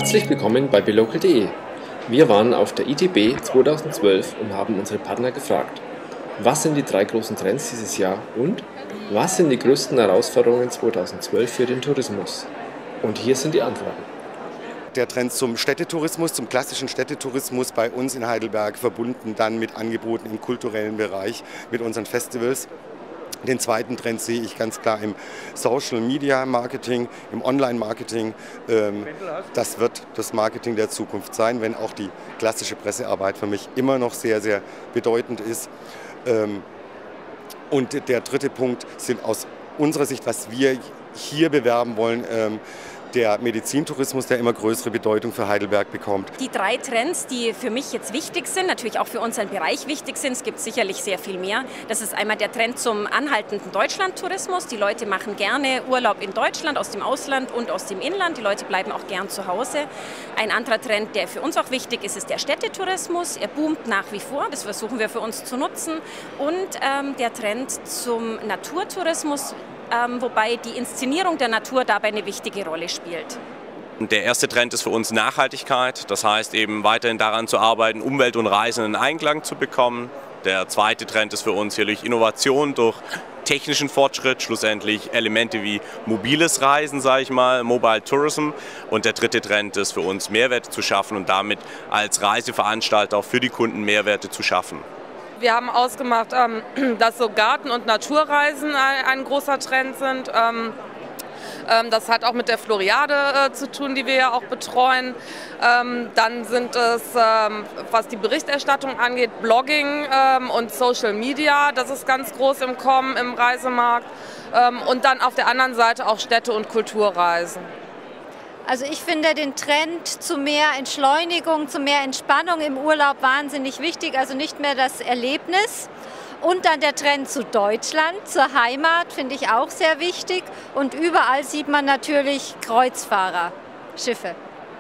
Herzlich willkommen bei belocal.de. Wir waren auf der ITB 2012 und haben unsere Partner gefragt, was sind die 3 großen Trends dieses Jahr und was sind die größten Herausforderungen 2012 für den Tourismus? Und hier sind die Antworten. Der Trend zum Städtetourismus, zum klassischen Städtetourismus bei uns in Heidelberg, verbunden dann mit Angeboten im kulturellen Bereich, mit unseren Festivals. Den zweiten Trend sehe ich ganz klar im Social Media Marketing, im Online Marketing. Das wird das Marketing der Zukunft sein, wenn auch die klassische Pressearbeit für mich immer noch sehr, sehr bedeutend ist. Und der dritte Punkt sind aus unserer Sicht, was wir hier bewerben wollen, der Medizintourismus, der immer größere Bedeutung für Heidelberg bekommt. Die 3 Trends, die für mich jetzt wichtig sind, natürlich auch für unseren Bereich wichtig sind, es gibt sicherlich sehr viel mehr. Das ist einmal der Trend zum anhaltenden Deutschlandtourismus. Die Leute machen gerne Urlaub in Deutschland, aus dem Ausland und aus dem Inland. Die Leute bleiben auch gern zu Hause. Ein anderer Trend, der für uns auch wichtig ist, ist der Städtetourismus. Er boomt nach wie vor, das versuchen wir für uns zu nutzen. Und der Trend zum Naturtourismus, wobei die Inszenierung der Natur dabei eine wichtige Rolle spielt. Der erste Trend ist für uns Nachhaltigkeit, das heißt eben weiterhin daran zu arbeiten, Umwelt und Reisen in Einklang zu bekommen. Der zweite Trend ist für uns sicherlich Innovation durch technischen Fortschritt, schlussendlich Elemente wie mobiles Reisen, sage ich mal, Mobile Tourism. Und der dritte Trend ist für uns Mehrwerte zu schaffen und damit als Reiseveranstalter auch für die Kunden Mehrwerte zu schaffen. Wir haben ausgemacht, dass so Garten- und Naturreisen ein großer Trend sind. Das hat auch mit der Floriade zu tun, die wir ja auch betreuen. Dann sind es, was die Berichterstattung angeht, Blogging und Social Media. Das ist ganz groß im Kommen im Reisemarkt. Und dann auf der anderen Seite auch Städte- und Kulturreisen. Also ich finde den Trend zu mehr Entschleunigung, zu mehr Entspannung im Urlaub wahnsinnig wichtig, also nicht mehr das Erlebnis. Und dann der Trend zu Deutschland, zur Heimat, finde ich auch sehr wichtig. Und überall sieht man natürlich Kreuzfahrerschiffe.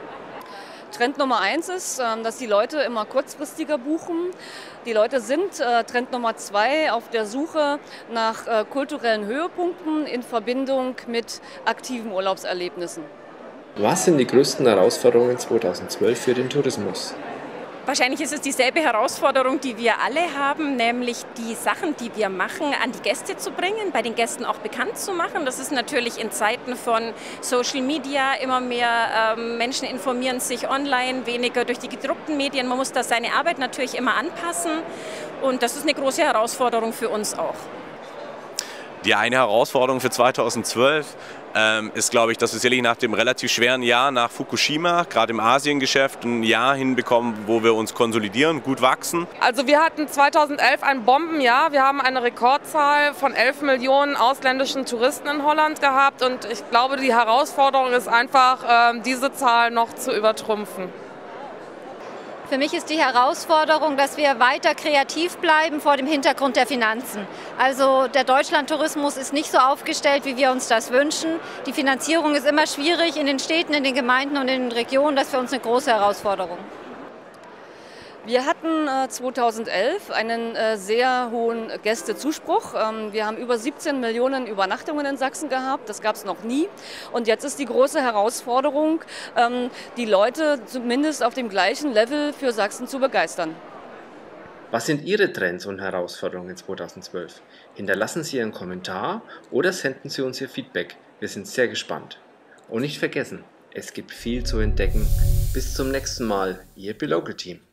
Trend Nummer 1 ist, dass die Leute immer kurzfristiger buchen. Die Leute sind, Trend Nummer 2, auf der Suche nach kulturellen Höhepunkten in Verbindung mit aktiven Urlaubserlebnissen. Was sind die größten Herausforderungen 2012 für den Tourismus? Wahrscheinlich ist es dieselbe Herausforderung, die wir alle haben, nämlich die Sachen, die wir machen, an die Gäste zu bringen, bei den Gästen auch bekannt zu machen. Das ist natürlich in Zeiten von Social Media immer mehr Menschen informieren sich online, weniger durch die gedruckten Medien. Man muss da seine Arbeit natürlich immer anpassen und das ist eine große Herausforderung für uns auch. Die eine Herausforderung für 2012 ist, glaube ich, dass wir sicherlich nach dem relativ schweren Jahr nach Fukushima, gerade im Asiengeschäft, ein Jahr hinbekommen, wo wir uns konsolidieren, gut wachsen. Also wir hatten 2011 ein Bombenjahr. Wir haben eine Rekordzahl von 11 Millionen ausländischen Touristen in Holland gehabt. Und ich glaube, die Herausforderung ist einfach, diese Zahl noch zu übertrumpfen. Für mich ist die Herausforderung, dass wir weiter kreativ bleiben vor dem Hintergrund der Finanzen. Also der Deutschlandtourismus ist nicht so aufgestellt, wie wir uns das wünschen. Die Finanzierung ist immer schwierig in den Städten, in den Gemeinden und in den Regionen. Das ist für uns eine große Herausforderung. Wir hatten 2011 einen sehr hohen Gästezuspruch. Wir haben über 17 Millionen Übernachtungen in Sachsen gehabt, das gab es noch nie. Und jetzt ist die große Herausforderung, die Leute zumindest auf dem gleichen Level für Sachsen zu begeistern. Was sind Ihre Trends und Herausforderungen 2012? Hinterlassen Sie Ihren Kommentar oder senden Sie uns Ihr Feedback. Wir sind sehr gespannt. Und nicht vergessen, es gibt viel zu entdecken. Bis zum nächsten Mal, Ihr belocal Team.